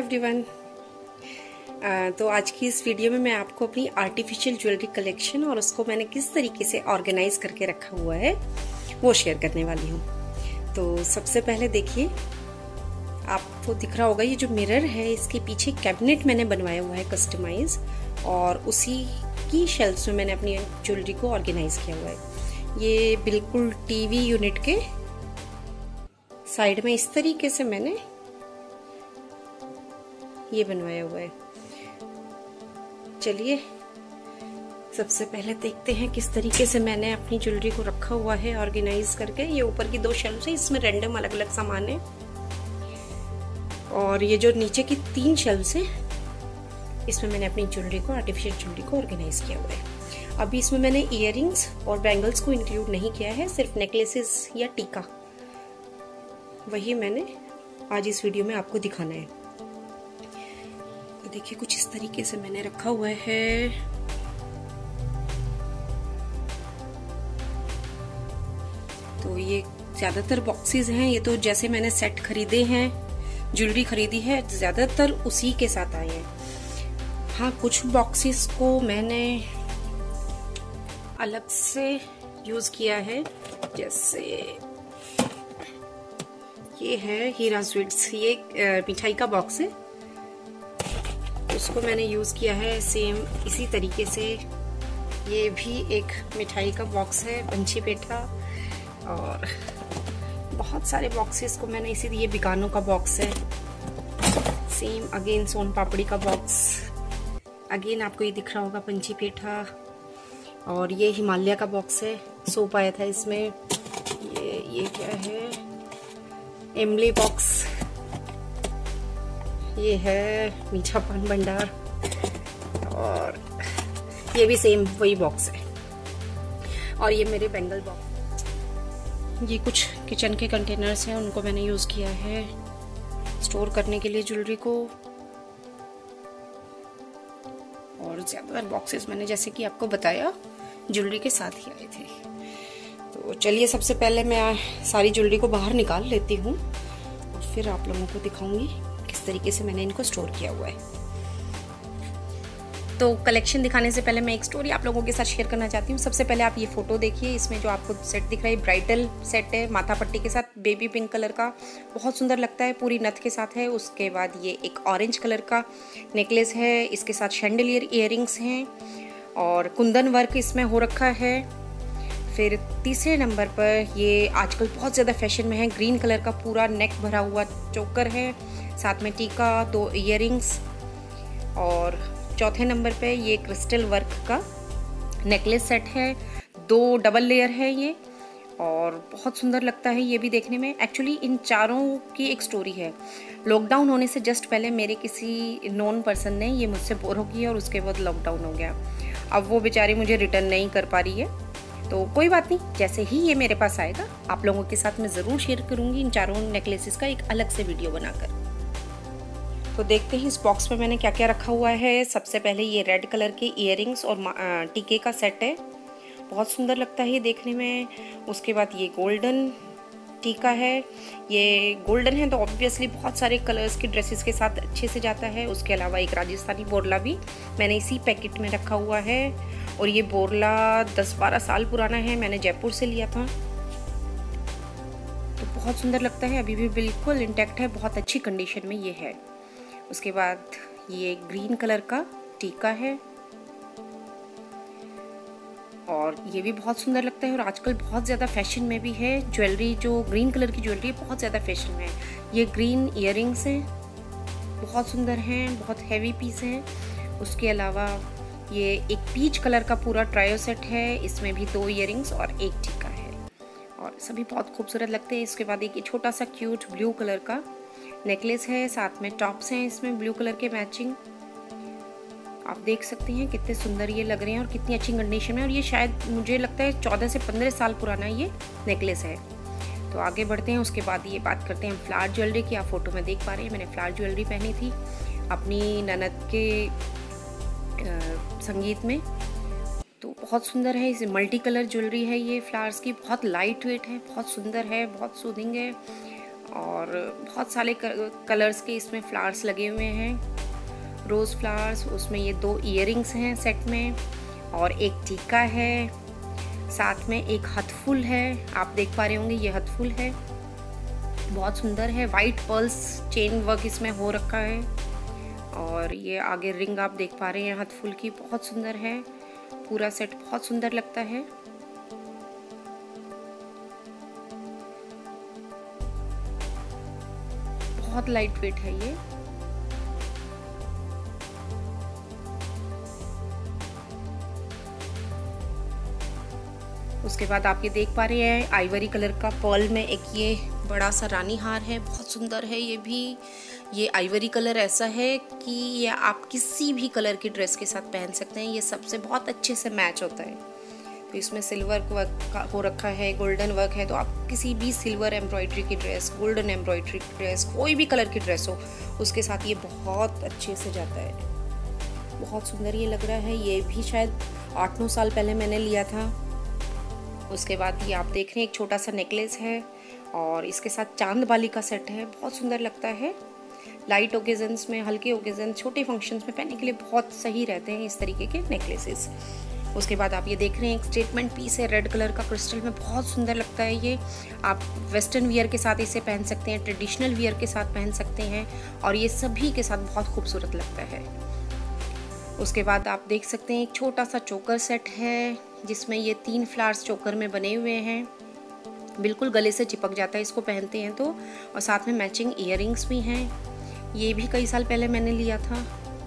Everyone. तो आज की इस वीडियो में मैं आपको अपनी आर्टिफिशियल ज्वेलरी कलेक्शन और उसको मैंने किस तरीके से ऑर्गेनाइज करके रखा हुआ है वो शेयर करने वाली हूँ। तो सबसे पहले देखिए, आपको दिख रहा होगा ये जो मिरर है, इसके पीछे कैबिनेट मैंने बनवाया हुआ है कस्टमाइज, और उसी की शेल्फ्स में मैंने अपनी ज्वेलरी को ऑर्गेनाइज किया हुआ है। ये बिल्कुल टीवी यूनिट के साइड में इस तरीके से मैंने ये बनवाया हुआ है। चलिए सबसे पहले देखते हैं किस तरीके से मैंने अपनी ज्वेलरी को रखा हुआ है ऑर्गेनाइज करके। ये ऊपर की 2 शेल्फ है, इसमें रैंडम अलग अलग सामान है, और ये जो नीचे की 3 शेल्फ है इसमें मैंने अपनी ज्वेलरी को, आर्टिफिशियल ज्वेलरी को ऑर्गेनाइज किया हुआ है। अभी इसमें मैंने इयररिंग्स और बैंगल्स को इंक्लूड नहीं किया है, सिर्फ नेकलेसेस या टीका, वही मैंने आज इस वीडियो में आपको दिखाना है। तो देखिए कुछ इस तरीके से मैंने रखा हुआ है। तो ये ज्यादातर बॉक्सेस हैं, ये तो जैसे मैंने सेट खरीदे हैं, ज्वेलरी खरीदी है, ज्यादातर उसी के साथ आए हैं। हाँ, कुछ बॉक्सेस को मैंने अलग से यूज किया है, जैसे ये है हीरा स्वीट्स, ये मिठाई का बॉक्स है, उसको मैंने यूज किया है सेम इसी तरीके से। ये भी एक मिठाई का बॉक्स है, पंछी पेठा, और बहुत सारे बॉक्सेस को मैंने इसी, ये बिकानो का बॉक्स है, सेम अगेन सोन पापड़ी का बॉक्स, अगेन आपको ये दिख रहा होगा पंछी पेठा, और ये हिमालय का बॉक्स है, सोप आया था इसमें। ये क्या है, एमले बॉक्स, ये है मीठा पान भंडार, और ये भी सेम वही बॉक्स है, और ये मेरे बैंगल बॉक्स। ये कुछ किचन के कंटेनर्स हैं, उनको मैंने यूज किया है स्टोर करने के लिए ज्वेलरी को, और ज्यादातर बॉक्सेस मैंने जैसे कि आपको बताया ज्वेलरी के साथ ही आए थे। तो चलिए सबसे पहले मैं सारी ज्वेलरी को बाहर निकाल लेती हूँ और फिर आप लोगों को दिखाऊंगी किस तरीके से मैंने इनको स्टोर किया हुआ है। तो कलेक्शन दिखाने से पहले मैं एक स्टोरी आप लोगों के साथ शेयर करना चाहती हूँ। सबसे पहले आप ये फोटो देखिए, इसमें जो आपको सेट दिख रहा है ब्राइडल सेट है, माथा पट्टी के साथ, बेबी पिंक कलर का, बहुत सुंदर लगता है, पूरी नथ के साथ है। उसके बाद ये एक ऑरेंज कलर का नेकलेस है, इसके साथ शैंडलियर इयररिंग्स हैं और कुंदन वर्क इसमें हो रखा है। फिर तीसरे नंबर पर ये आजकल बहुत ज़्यादा फैशन में है, ग्रीन कलर का पूरा नेक भरा हुआ चोकर है, साथ में टीका, 2 इयररिंग्स, और चौथे नंबर पे ये क्रिस्टल वर्क का नेकलेस सेट है, 2 डबल लेयर है ये, और बहुत सुंदर लगता है ये भी देखने में। एक्चुअली इन चारों की एक स्टोरी है। लॉकडाउन होने से जस्ट पहले मेरे किसी नॉन पर्सन ने ये मुझसे बोरो किया और उसके बाद लॉकडाउन हो गया। अब वो बेचारी मुझे रिटर्न नहीं कर पा रही है, तो कोई बात नहीं, जैसे ही ये मेरे पास आएगा आप लोगों के साथ मैं ज़रूर शेयर करूँगी इन चारों नेकलेसेस का एक अलग से वीडियो बनाकर। तो देखते हैं इस बॉक्स में मैंने क्या क्या रखा हुआ है। सबसे पहले ये रेड कलर के इयररिंग्स और टीके का सेट है, बहुत सुंदर लगता है ये देखने में। उसके बाद ये गोल्डन टीका है, ये गोल्डन है तो ऑब्वियसली बहुत सारे कलर्स के ड्रेसेस के साथ अच्छे से जाता है। उसके अलावा एक राजस्थानी बोरला भी मैंने इसी पैकेट में रखा हुआ है, और ये बोरला 10-12 साल पुराना है, मैंने जयपुर से लिया था, तो बहुत सुंदर लगता है, अभी भी बिल्कुल इंटैक्ट है, बहुत अच्छी कंडीशन में ये है। उसके बाद ये ग्रीन कलर का टीका है, और ये भी बहुत सुंदर लगता है, और आजकल बहुत ज़्यादा फैशन में भी है ज्वेलरी, जो ग्रीन कलर की ज्वेलरी बहुत ज़्यादा फैशन में है। ये ग्रीन इयररिंग्स हैं, बहुत सुंदर हैं, बहुत हैवी पीस हैं। उसके अलावा ये एक पीच कलर का पूरा ट्रायो सेट है, इसमें भी 2 इयररिंग्स और 1 टीका है, और सभी बहुत खूबसूरत लगते हैं। इसके बाद एक छोटा सा क्यूट ब्लू कलर का नेकलेस है, साथ में टॉप्स हैं इसमें ब्लू कलर के मैचिंग। आप देख सकते हैं कितने सुंदर ये लग रहे हैं और कितनी अच्छी कंडीशन में, और ये शायद मुझे लगता है 14 से 15 साल पुराना ये नेकलेस है। तो आगे बढ़ते हैं, उसके बाद ये बात करते हैं फ्लावर ज्वेलरी की। आप फोटो में देख पा रहे हैं मैंने फ्लावर ज्वेलरी पहनी थी अपनी ननद के संगीत में, तो बहुत सुंदर है। इसे मल्टी कलर ज्वेलरी है ये फ्लावर्स की, बहुत लाइट वेट है, बहुत सुंदर है, बहुत सूदिंग है, और बहुत सारे कलर्स के इसमें फ्लावर्स लगे हुए हैं, रोज़ फ्लावर्स। उसमें ये 2 इयररिंग्स हैं सेट में और एक टीका है, साथ में एक हथफुल है। आप देख पा रहे होंगे ये हथफुल है, बहुत सुंदर है। वाइट पर्ल्स चेन वर्क इसमें हो रखा है और ये आगे रिंग आप देख पा रहे हैं हथफुल की, बहुत सुंदर है। पूरा सेट बहुत सुंदर लगता है। बहुत लाइट वेट है ये। उसके बाद आप ये देख पा रहे हैं आइवरी कलर का पर्ल में एक ये बड़ा सा रानी हार है, बहुत सुंदर है ये भी। ये आइवरी कलर ऐसा है कि ये आप किसी भी कलर की ड्रेस के साथ पहन सकते हैं, ये सबसे बहुत अच्छे से मैच होता है। तो इसमें सिल्वर वर्क हो रखा है, गोल्डन वर्क है, तो आप किसी भी सिल्वर एम्ब्रॉयडरी की ड्रेस, गोल्डन एम्ब्रॉयडरी की ड्रेस, कोई भी कलर की ड्रेस हो उसके साथ ये बहुत अच्छे से जाता है। बहुत सुंदर ये लग रहा है। ये भी शायद 8-9 साल पहले मैंने लिया था। उसके बाद ये आप देख रहे हैं एक छोटा सा नेकलेस है और इसके साथ चांद बाली का सेट है, बहुत सुंदर लगता है। लाइट ओकेजन्स में, हल्के ओकेजन, छोटे फंक्शंस में पहनने के लिए बहुत सही रहते हैं इस तरीके के नेकलेसेस। उसके बाद आप ये देख रहे हैं एक स्टेटमेंट पीस है रेड कलर का, क्रिस्टल में, बहुत सुंदर लगता है ये। आप वेस्टर्न वियर के साथ इसे पहन सकते हैं, ट्रेडिशनल वियर के साथ पहन सकते हैं और ये सभी के साथ बहुत खूबसूरत लगता है। उसके बाद आप देख सकते हैं एक छोटा सा चोकर सेट है जिसमें ये 3 फ्लावर्स चोकर में बने हुए हैं, बिल्कुल गले से चिपक जाता है इसको पहनते हैं तो। और साथ में मैचिंग इयररिंग्स भी हैं, ये भी कई साल पहले मैंने लिया था।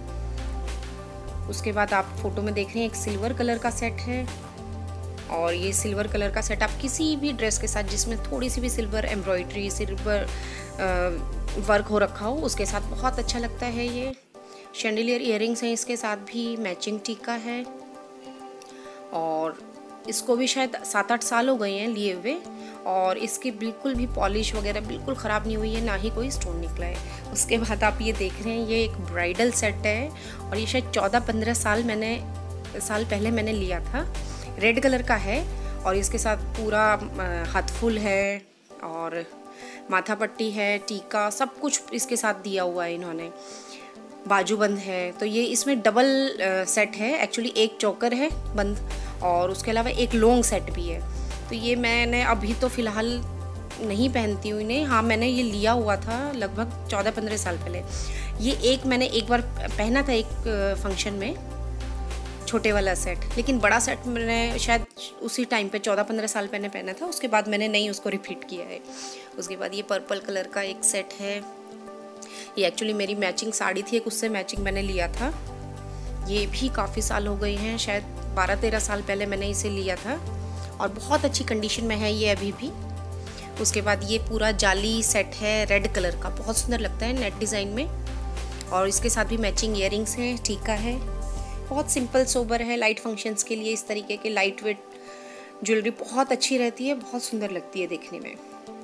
उसके बाद आप फोटो में देख रहे हैं एक सिल्वर कलर का सेट है और ये सिल्वर कलर का सेट आप किसी भी ड्रेस के साथ जिसमें थोड़ी सी भी सिल्वर एम्ब्रॉयडरी, सिल्वर वर्क हो रखा हो उसके साथ बहुत अच्छा लगता है ये। शैंडिलियर इयररिंग्स हैं इसके साथ भी, मैचिंग टीका है और इसको भी शायद 7-8 साल हो गए हैं लिए हुए और इसकी बिल्कुल भी पॉलिश वगैरह बिल्कुल ख़राब नहीं हुई है, ना ही कोई स्टोन निकला है। उसके बाद आप ये देख रहे हैं ये एक ब्राइडल सेट है और ये शायद 14-15 साल पहले मैंने लिया था। रेड कलर का है और इसके साथ पूरा हाथफुल है और माथा पट्टी है, टीका, सब कुछ इसके साथ दिया हुआ है इन्होंने। बाजूबंद है, तो ये इसमें डबल सेट है एक्चुअली, एक चोकर है बंद और उसके अलावा एक लॉन्ग सेट भी है। तो ये मैंने अभी तो फ़िलहाल नहीं पहनती हूँ इन्हें। हाँ, मैंने ये लिया हुआ था लगभग 14-15 साल पहले। ये मैंने एक बार पहना था एक फंक्शन में, छोटे वाला सेट, लेकिन बड़ा सेट मैंने शायद उसी टाइम पे 14-15 साल पहले पहना था, उसके बाद मैंने नहीं उसको रिपीट किया है। उसके बाद ये पर्पल कलर का एक सेट है, ये एक्चुअली मेरी मैचिंग साड़ी थी एक, उससे मैचिंग मैंने लिया था। ये भी काफ़ी साल हो गए हैं, शायद 12-13 साल पहले मैंने इसे लिया था और बहुत अच्छी कंडीशन में है ये अभी भी। उसके बाद ये पूरा जाली सेट है रेड कलर का, बहुत सुंदर लगता है नेट डिज़ाइन में और इसके साथ भी मैचिंग इयररिंग्स हैं, टीका है। बहुत सिंपल सोबर है, लाइट फंक्शंस के लिए इस तरीके के लाइट वेट ज्वेलरी बहुत अच्छी रहती है, बहुत सुंदर लगती है देखने में।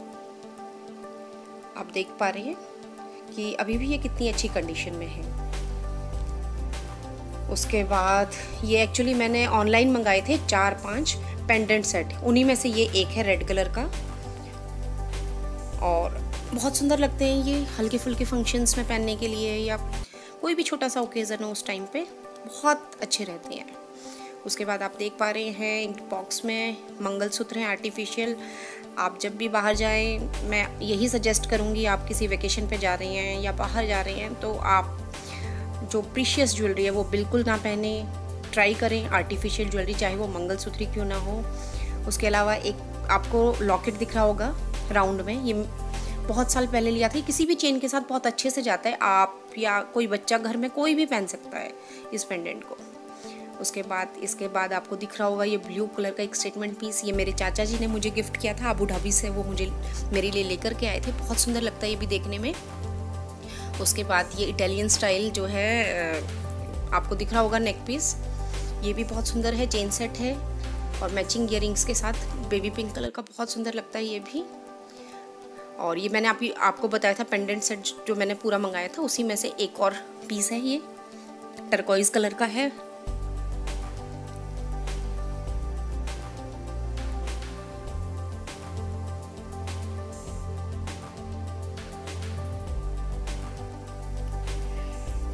आप देख पा रहे हैं कि अभी भी ये कितनी अच्छी कंडीशन में है। उसके बाद ये एक्चुअली मैंने ऑनलाइन मंगाए थे 4-5 पेंडेंट सेट, उन्हीं में से ये एक है रेड कलर का और बहुत सुंदर लगते हैं ये हल्के फुल्के फंक्शंस में पहनने के लिए या कोई भी छोटा सा ओकेज़न हो उस टाइम पे बहुत अच्छे रहते हैं। उसके बाद आप देख पा रहे हैं बॉक्स में मंगलसूत्र हैं आर्टिफिशियल। आप जब भी बाहर जाएं, मैं यही सजेस्ट करूंगी, आप किसी वेकेशन पे जा रहे हैं या बाहर जा रहे हैं तो आप जो प्रीशियस ज्वेलरी है वो बिल्कुल ना पहने, ट्राई करें आर्टिफिशियल ज्वेलरी, चाहे वो मंगलसूत्र क्यों ना हो। उसके अलावा एक आपको लॉकेट दिख रहा होगा राउंड में, ये बहुत साल पहले लिया था, किसी भी चेन के साथ बहुत अच्छे से जाता है, आप या कोई बच्चा घर में कोई भी पहन सकता है इस पेंडेंट को। इसके बाद आपको दिख रहा होगा ये ब्लू कलर का एक स्टेटमेंट पीस, ये मेरे चाचा जी ने मुझे गिफ्ट किया था अबू धाबी से, वो मुझे मेरे लिए लेकर के आए थे, बहुत सुंदर लगता है ये भी देखने में। उसके बाद ये इटालियन स्टाइल जो है आपको दिख रहा होगा नेक पीस, ये भी बहुत सुंदर है, चेन सेट है और मैचिंग इयररिंग्स के साथ, बेबी पिंक कलर का, बहुत सुंदर लगता है ये भी। और ये मैंने आपको बताया था पेंडेंट सेट जो मैंने पूरा मंगाया था, उसी में से एक और पीस है, ये टर्कोइज कलर का है।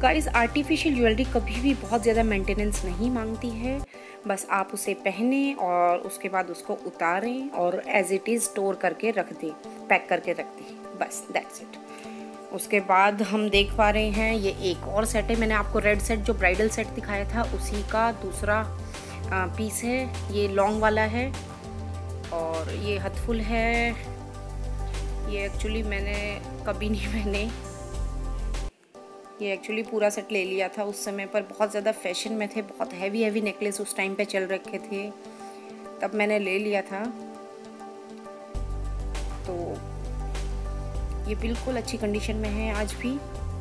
गाइस आर्टिफिशियल ज्वेलरी कभी भी बहुत ज़्यादा मेंटेनेंस नहीं मांगती है। बस आप उसे पहने और उसके बाद उसको उतारें और एज इट इज़ स्टोर करके रख दें, पैक करके रख दें, बस दैट्स इट। उसके बाद हम देख पा रहे हैं ये एक और सेट है। मैंने आपको रेड सेट जो ब्राइडल सेट दिखाया था उसी का दूसरा पीस है। ये लॉन्ग वाला है और ये हथफुल है। ये एक्चुअली मैंने कभी नहीं पहने, ये एक्चुअली पूरा सेट ले लिया था उस समय पर। बहुत ज़्यादा फैशन में थे, बहुत हैवी नेकलेस उस टाइम पे चल रखे थे, तब मैंने ले लिया था। तो ये बिल्कुल अच्छी कंडीशन में है आज भी।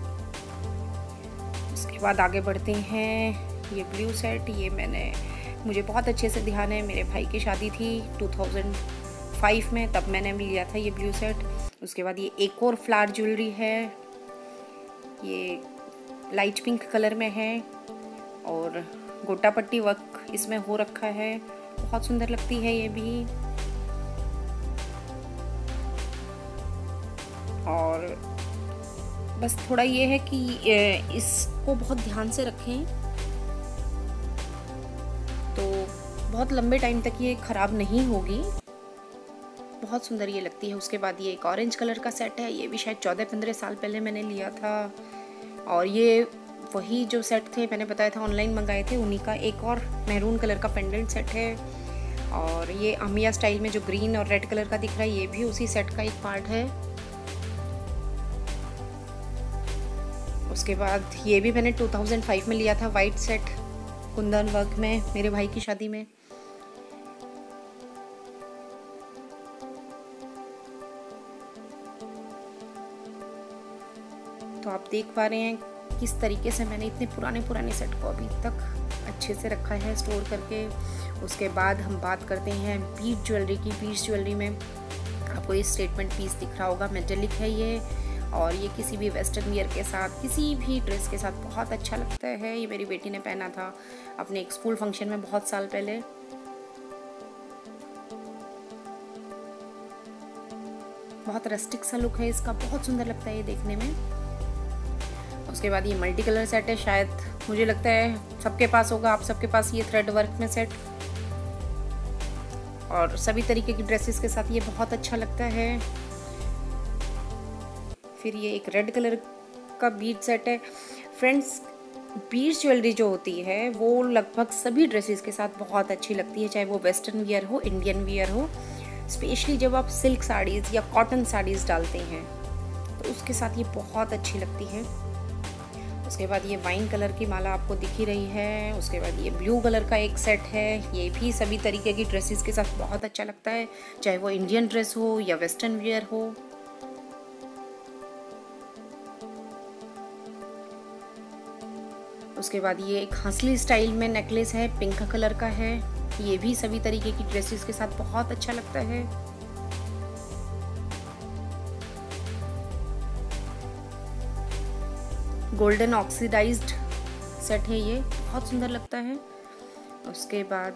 उसके बाद आगे बढ़ते हैं। ये ब्लू सेट, ये मुझे बहुत अच्छे से ध्यान है, मेरे भाई की शादी थी 2005 में, तब मैंने लिया था ये ब्लू सेट। उसके बाद ये एक और फ्लावर ज्वेलरी है, ये लाइट पिंक कलर में है और गोटा पट्टी वर्क इसमें हो रखा है, बहुत सुंदर लगती है ये भी। और बस थोड़ा ये है कि इसको बहुत ध्यान से रखें तो बहुत लंबे टाइम तक ये ख़राब नहीं होगी, बहुत सुंदर ये लगती है। उसके बाद ये एक ऑरेंज कलर का सेट है, ये भी शायद 14-15 साल पहले मैंने लिया था और ये वही जो सेट थे मैंने बताया था ऑनलाइन मंगाए थे, उन्हीं का एक और मैरून कलर का पेंडेंट सेट है। और ये अमिया स्टाइल में जो ग्रीन और रेड कलर का दिख रहा है ये भी उसी सेट का एक पार्ट है। उसके बाद ये भी मैंने 2005 में लिया था, वाइट सेट कुंदन वर्क में, मेरे भाई की शादी में। तो आप देख पा रहे हैं किस तरीके से मैंने इतने पुराने सेट को अभी तक अच्छे से रखा है स्टोर करके। उसके बाद हम बात करते हैं बीड ज्वेलरी की। बीड ज्वेलरी में आपको ये स्टेटमेंट पीस दिख रहा होगा, मेटेलिक है ये और ये किसी भी वेस्टर्न वियर के साथ, किसी भी ड्रेस के साथ बहुत अच्छा लगता है। ये मेरी बेटी ने पहना था अपने एक स्कूल फंक्शन में बहुत साल पहले। बहुत रस्टिक सा लुक है इसका, बहुत सुंदर लगता है ये देखने में। उसके बाद ये मल्टी कलर सेट है, शायद मुझे लगता है सबके पास होगा, आप सबके पास ये थ्रेड वर्क में सेट, और सभी तरीके की ड्रेसेस के साथ ये बहुत अच्छा लगता है। फिर ये एक रेड कलर का बीड सेट है। फ्रेंड्स, बीड ज्वेलरी जो होती है वो लगभग सभी ड्रेसेस के साथ बहुत अच्छी लगती है, चाहे वो वेस्टर्न वियर हो, इंडियन वियर हो, स्पेशली जब आप सिल्क साड़ीज़ या कॉटन साड़ीज़ डालते हैं तो उसके साथ ये बहुत अच्छी लगती है। उसके बाद ये वाइन कलर की माला आपको दिख ही रही है। उसके बाद ये ब्लू कलर का एक सेट है, ये भी सभी तरीके की ड्रेसेस के साथ बहुत अच्छा लगता है, चाहे वो इंडियन ड्रेस हो या वेस्टर्न वियर हो। उसके बाद ये एक हंसली स्टाइल में नेकलेस है, पिंक कलर का है, ये भी सभी तरीके की ड्रेसेस के साथ बहुत अच्छा लगता है। गोल्डन ऑक्सीडाइज्ड सेट है, ये बहुत सुंदर लगता है। उसके बाद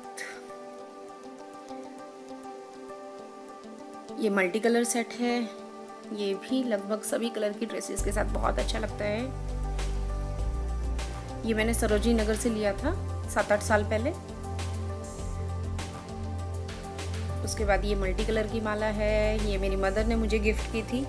ये मल्टी कलर सेट है, ये भी लगभग सभी कलर की ड्रेसेस के साथ बहुत अच्छा लगता है। ये मैंने सरोजिनी नगर से लिया था 7-8 साल पहले। उसके बाद ये मल्टी कलर की माला है, ये मेरी मदर ने मुझे गिफ्ट की थी।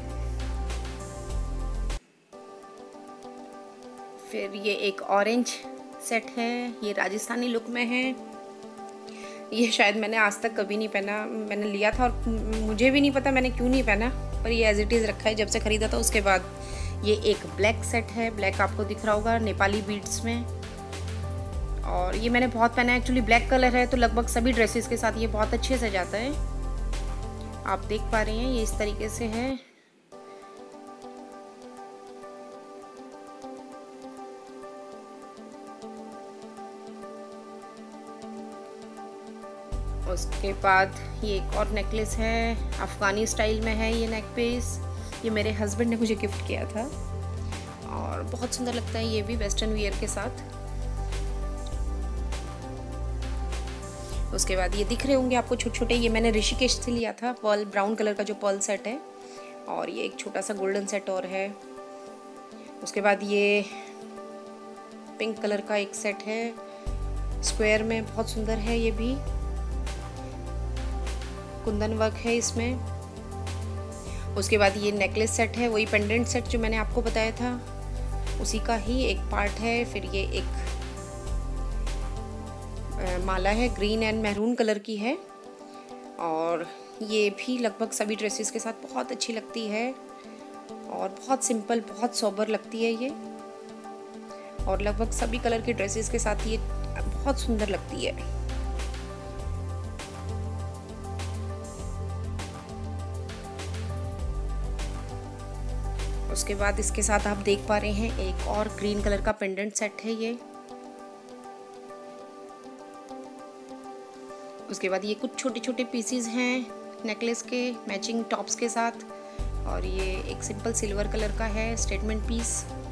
फिर ये एक ऑरेंज सेट है, ये राजस्थानी लुक में है, ये शायद मैंने आज तक कभी नहीं पहना, मैंने लिया था और मुझे भी नहीं पता मैंने क्यों नहीं पहना, पर ये एज इट इज़ रखा है जब से ख़रीदा था। उसके बाद ये एक ब्लैक सेट है, ब्लैक आपको दिख रहा होगा नेपाली बीड्स में, और ये मैंने बहुत पहना है। एक्चुअली ब्लैक कलर है तो लगभग सभी ड्रेसेस के साथ ये बहुत अच्छे से जाता है। आप देख पा रहे हैं ये इस तरीके से है। उसके बाद ये एक और नेकलेस है, अफ़गानी स्टाइल में है ये नेक पीस, ये मेरे हस्बैंड ने मुझे गिफ्ट किया था और बहुत सुंदर लगता है ये भी वेस्टर्न वियर के साथ। उसके बाद ये दिख रहे होंगे आपको छोटे छोटे, ये मैंने ऋषिकेश से लिया था, पर्ल ब्राउन कलर का जो पर्ल सेट है, और ये एक छोटा सा गोल्डन सेट और है। उसके बाद ये पिंक कलर का एक सेट है स्क्वायर में, बहुत सुंदर है। ये भी कुंदन वर्क है इसमें। उसके बाद ये नेकलेस सेट है, वही पेंडेंट सेट जो मैंने आपको बताया था उसी का ही एक पार्ट है। फिर ये एक माला है, ग्रीन एंड मैरून कलर की है, और ये भी लगभग सभी ड्रेसेस के साथ बहुत अच्छी लगती है और बहुत सिंपल, बहुत सोबर लगती है ये, और लगभग सभी कलर के ड्रेसेस के साथ ये बहुत सुंदर लगती है। उसके बाद इसके साथ आप देख पा रहे हैं एक और ग्रीन कलर का पेंडेंट सेट है ये। उसके बाद ये कुछ छोटे छोटे पीसीज हैं नेकलेस के मैचिंग टॉप्स के साथ, और ये एक सिंपल सिल्वर कलर का है स्टेटमेंट पीस।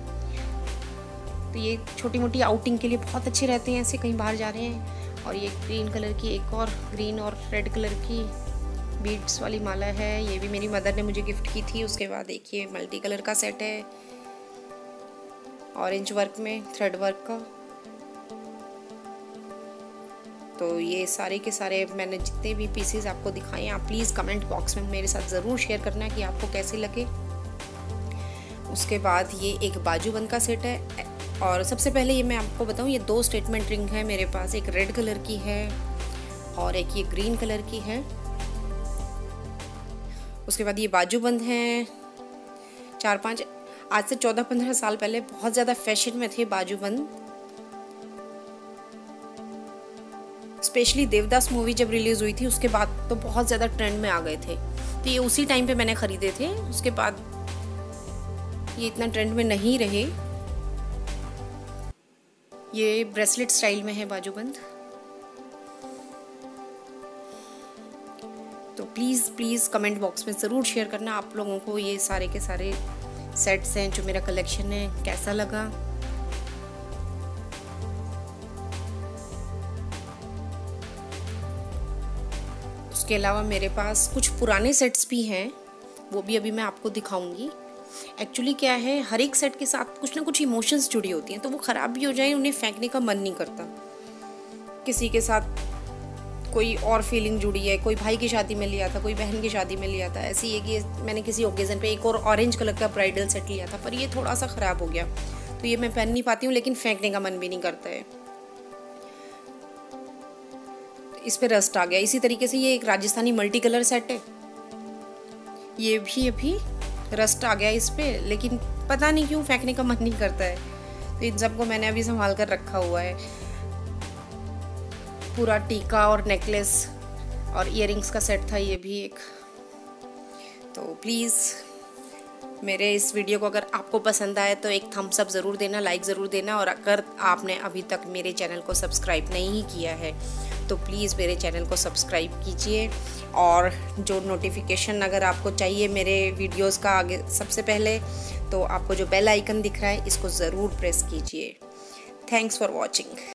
तो ये छोटी मोटी आउटिंग के लिए बहुत अच्छे रहते हैं, ऐसे कहीं बाहर जा रहे हैं। और ये ग्रीन कलर की एक और ग्रीन और रेड कलर की बीड्स वाली माला है, ये भी मेरी मदर ने मुझे गिफ्ट की थी। उसके बाद देखिए मल्टी कलर का सेट है ऑरेंज वर्क में थ्रेड वर्क का। तो ये सारे के सारे मैंने जितने भी पीसेस आपको दिखाए, आप प्लीज़ कमेंट बॉक्स में मेरे साथ ज़रूर शेयर करना कि आपको कैसे लगे। उसके बाद ये एक बाजूबंद का सेट है, और सबसे पहले ये मैं आपको बताऊं, ये 2 स्टेटमेंट रिंग है मेरे पास, एक रेड कलर की है और एक ये ग्रीन कलर की है। उसके बाद ये बाजूबंद हैं 4-5, आज से 14-15 साल पहले बहुत ज़्यादा फैशन में थे बाजूबंद। स्पेशली देवदास मूवी जब रिलीज हुई थी उसके बाद तो बहुत ज़्यादा ट्रेंड में आ गए थे, तो ये उसी टाइम पे मैंने ख़रीदे थे। उसके बाद ये इतना ट्रेंड में नहीं रहे। ये ब्रेसलेट स्टाइल में है बाजूबंद। तो प्लीज़ कमेंट बॉक्स में ज़रूर शेयर करना आप लोगों को ये सारे के सारे सेट्स हैं जो मेरा कलेक्शन है कैसा लगा। उसके अलावा मेरे पास कुछ पुराने सेट्स भी हैं, वो भी अभी मैं आपको दिखाऊंगी। एक्चुअली क्या है, हर एक सेट के साथ कुछ ना कुछ इमोशंस जुड़ी होती हैं, तो वो ख़राब भी हो जाए उन्हें फेंकने का मन नहीं करता। किसी के साथ कोई और फीलिंग जुड़ी है, कोई भाई की शादी में लिया था, कोई बहन की शादी में लिया था। ऐसी है कि मैंने किसी ओकेज़न पे एक और ऑरेंज कलर का ब्राइडल सेट लिया था, पर ये थोड़ा सा ख़राब हो गया, तो ये मैं पहन नहीं पाती हूँ, लेकिन फेंकने का मन भी नहीं करता है। इस पे रस्ट आ गया। इसी तरीके से ये एक राजस्थानी मल्टी कलर सेट है, ये भी अभी रस्ट आ गया इस पे, लेकिन पता नहीं क्यों फेंकने का मन नहीं करता है। तो इन सबको मैंने अभी संभाल कर रखा हुआ है। पूरा टीका और नेकलेस और इयररिंग्स का सेट था ये भी एक। तो प्लीज़ मेरे इस वीडियो को अगर आपको पसंद आए तो एक थम्स अप ज़रूर देना, लाइक ज़रूर देना, और अगर आपने अभी तक मेरे चैनल को सब्सक्राइब नहीं किया है तो प्लीज़ मेरे चैनल को सब्सक्राइब कीजिए, और जो नोटिफिकेशन अगर आपको चाहिए मेरे वीडियोस का आगे सबसे पहले, तो आपको जो बेल आइकन दिख रहा है इसको ज़रूर प्रेस कीजिए। Thanks for watching.